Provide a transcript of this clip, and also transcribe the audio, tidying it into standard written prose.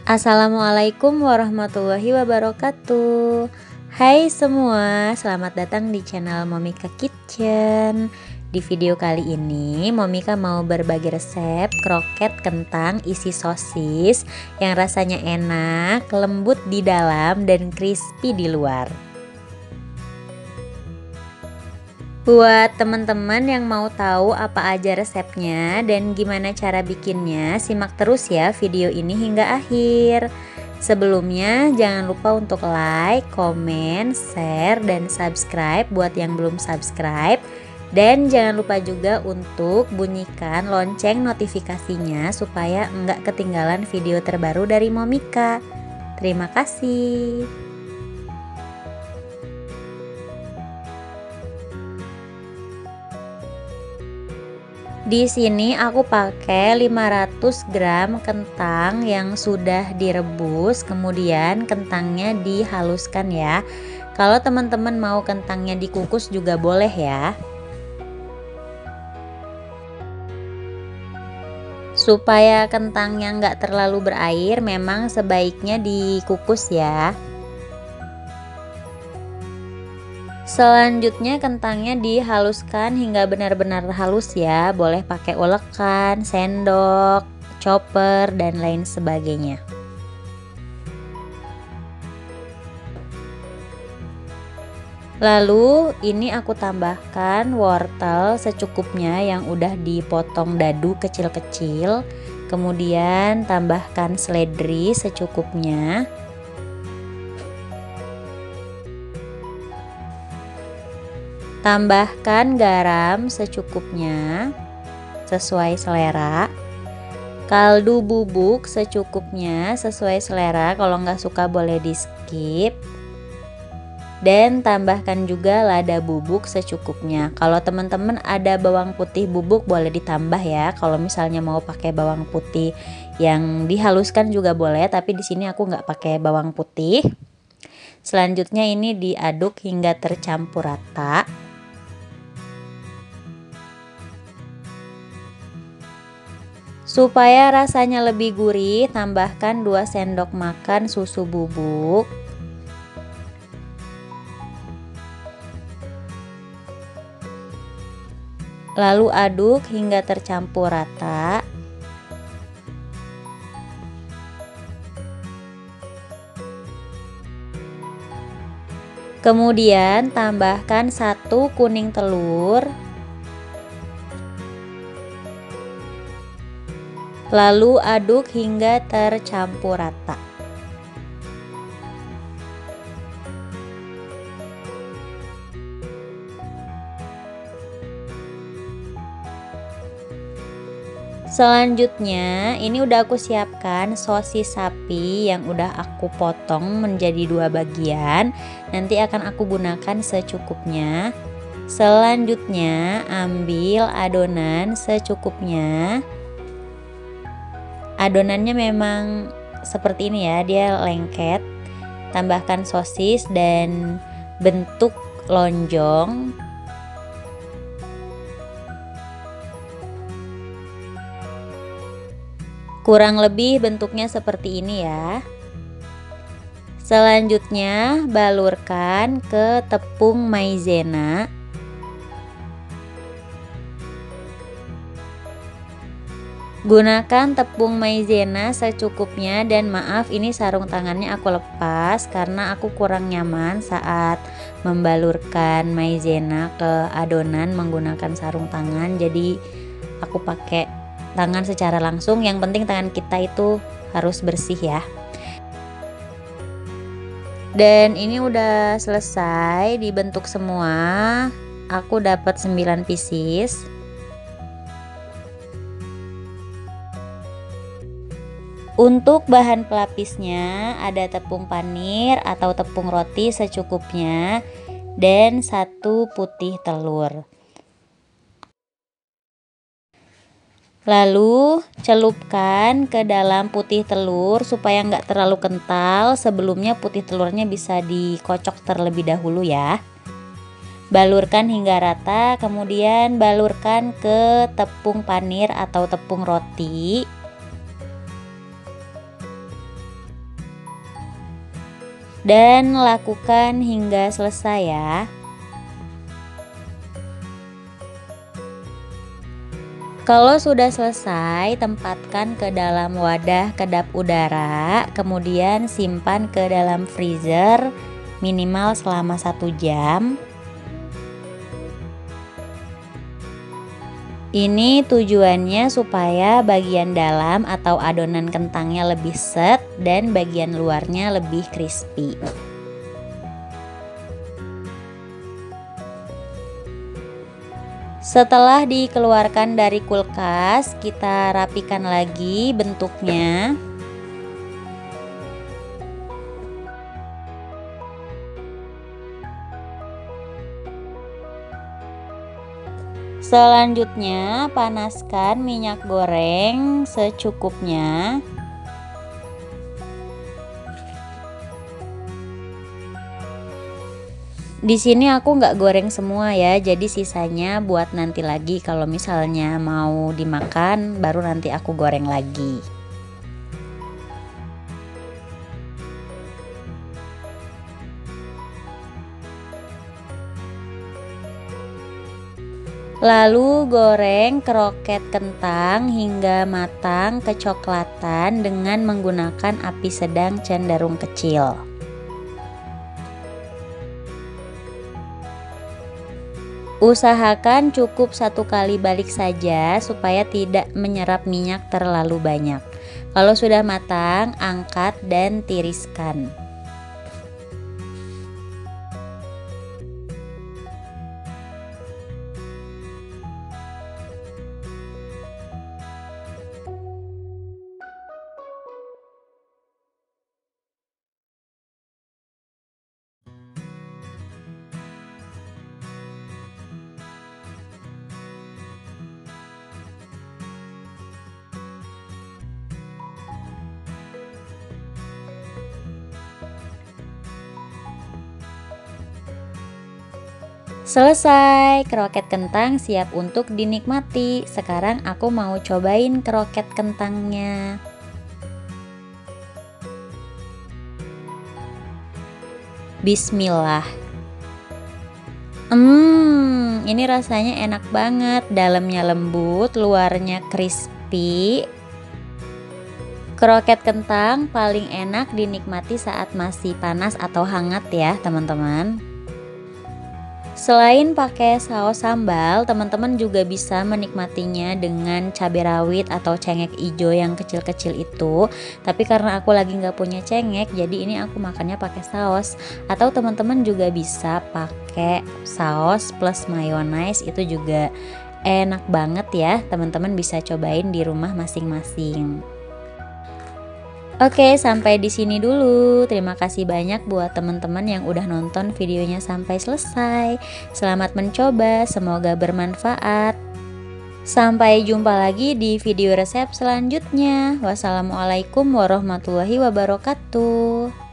Assalamualaikum warahmatullahi wabarakatuh. Hai semua, selamat datang di channel Momika Kitchen. Di video kali ini Momika mau berbagi resep kroket kentang isi sosis yang rasanya enak, lembut di dalam dan crispy di luar. Buat teman-teman yang mau tahu apa aja resepnya dan gimana cara bikinnya, simak terus ya video ini hingga akhir. Sebelumnya jangan lupa untuk like, komen, share, dan subscribe buat yang belum subscribe. Dan jangan lupa juga untuk bunyikan lonceng notifikasinya supaya enggak ketinggalan video terbaru dari Momika. Terima kasih. Di sini aku pakai 500 gram kentang yang sudah direbus, kemudian kentangnya dihaluskan ya. Kalau teman-teman mau kentangnya dikukus juga boleh ya. Supaya kentangnya nggak terlalu berair, memang sebaiknya dikukus ya. Selanjutnya kentangnya dihaluskan hingga benar-benar halus ya. Boleh pakai ulekan, sendok, chopper, dan lain sebagainya. Lalu ini aku tambahkan wortel secukupnya yang udah dipotong dadu kecil-kecil. Kemudian tambahkan seledri secukupnya. Tambahkan garam secukupnya sesuai selera. Kaldu bubuk secukupnya sesuai selera, kalau nggak suka boleh di skip. Dan tambahkan juga lada bubuk secukupnya. Kalau teman-teman ada bawang putih bubuk boleh ditambah ya. Kalau misalnya mau pakai bawang putih yang dihaluskan juga boleh, tapi di sini aku nggak pakai bawang putih. Selanjutnya ini diaduk hingga tercampur rata. Supaya rasanya lebih gurih, tambahkan 2 sendok makan susu bubuk. Lalu aduk hingga tercampur rata. Kemudian tambahkan 1 kuning telur. Lalu aduk hingga tercampur rata. Selanjutnya ini udah aku siapkan sosis sapi yang udah aku potong menjadi 2 bagian. Nanti akan aku gunakan secukupnya. Selanjutnya ambil adonan secukupnya. Adonannya memang seperti ini ya, dia lengket. Tambahkan sosis dan bentuk lonjong. Kurang lebih bentuknya seperti ini ya. Selanjutnya balurkan ke tepung maizena. Gunakan tepung maizena secukupnya, dan maaf ini sarung tangannya aku lepas karena aku kurang nyaman saat membalurkan maizena ke adonan menggunakan sarung tangan. Jadi aku pakai tangan secara langsung. Yang penting tangan kita itu harus bersih ya. Dan ini udah selesai dibentuk semua. Aku dapat 9 pieces. Untuk bahan pelapisnya ada tepung panir atau tepung roti secukupnya dan 1 putih telur. Lalu celupkan ke dalam putih telur supaya nggak terlalu kental. Sebelumnya putih telurnya bisa dikocok terlebih dahulu ya. Balurkan hingga rata, kemudian balurkan ke tepung panir atau tepung roti. dan lakukan hingga selesai ya. Kalau sudah selesai, tempatkan ke dalam wadah kedap udara, kemudian simpan ke dalam freezer minimal selama 1 jam. Ini tujuannya supaya bagian dalam atau adonan kentangnya lebih set dan bagian luarnya lebih crispy. Setelah dikeluarkan dari kulkas, kita rapikan lagi bentuknya. Selanjutnya, panaskan minyak goreng secukupnya. Di sini aku nggak goreng semua ya, jadi sisanya buat nanti lagi kalau misalnya mau dimakan baru nanti aku goreng lagi. Lalu goreng kroket kentang hingga matang kecoklatan dengan menggunakan api sedang cenderung kecil. Usahakan cukup 1 kali balik saja supaya tidak menyerap minyak terlalu banyak. Kalau sudah matang, angkat dan tiriskan. Selesai, kroket kentang siap untuk dinikmati. Sekarang aku mau cobain kroket kentangnya. Bismillah. Ini rasanya enak banget. Dalamnya lembut, luarnya crispy. Kroket kentang paling enak dinikmati saat masih panas atau hangat ya, teman-teman. Selain pakai saus sambal, teman-teman juga bisa menikmatinya dengan cabai rawit atau cengkeh ijo yang kecil-kecil itu. Tapi karena aku lagi nggak punya cengkeh, jadi ini aku makannya pakai saus. Atau teman-teman juga bisa pakai saus plus mayonaise, itu juga enak banget ya. Teman-teman bisa cobain di rumah masing-masing. Oke, sampai di sini dulu. Terima kasih banyak buat teman-teman yang udah nonton videonya sampai selesai. Selamat mencoba, semoga bermanfaat. Sampai jumpa lagi di video resep selanjutnya. Wassalamualaikum warahmatullahi wabarakatuh.